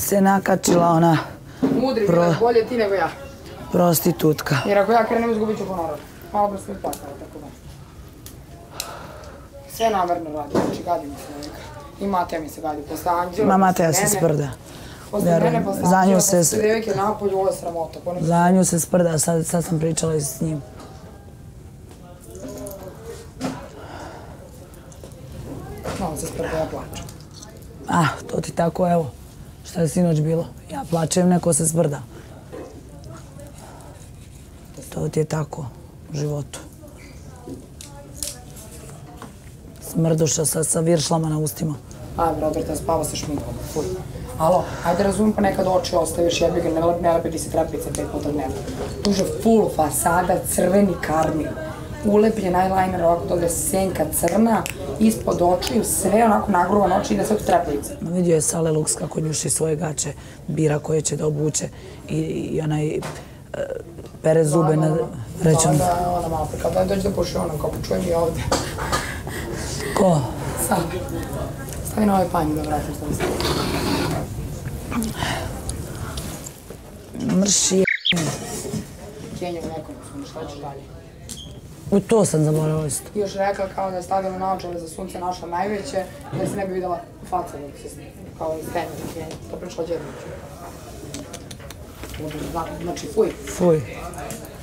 se nakačila ona Mudri, bolje ti nego ja. prostitutka. Jer ako ja krenem, izgubit ću honorar. Malo da sam plakala, tako da. Sve namerno radi, znači gadim se neka. I Mateja mi se gadi, posle Anđela. Ma Mateja se sprda. Posle mene, posle Anđela, posle devojke napolju, ovo je sramota. Za nju se sprda, sad sam pričala i s njim. No, se sprda, ja plačem. To ti tako, evo. Šta je sinoć bilo? Ja plačem, neko se sprda. To ti je tako u životu. Smrduša sa viršlama na ustima. Brother, da spava sa šminkom, fuj. Alo, ajde razumim pa nekad oči ostaviš, jebi ga, ne lepi ti se trepice 5 puta dnevno. Tuže full fasada, crveni karmin. Ulepljen eyeliner, ovako dole senka crna, ispod očiju, sve onako nagruvan oči i na sve tu treplice. Vidio je Sale Lux kako njuši svoje gače, bira koje će da obuče i onaj pere zube na vrećom. Da, ona malo prikao, da dođe da puši ona, kao počujem i ovde. Ko? Sad. Stavi na ovaj panj da vratim što mi stavi. Mrši je... Kenja u nekom, šta ćeš dalje? U to sam zaboravila isto. I još rekla kao da je stavila naočare za sunce naša najveće, da se ne bi videla faca da se kao iz Kenja. To pričala Đerniću. Znači, fuj. Fuj.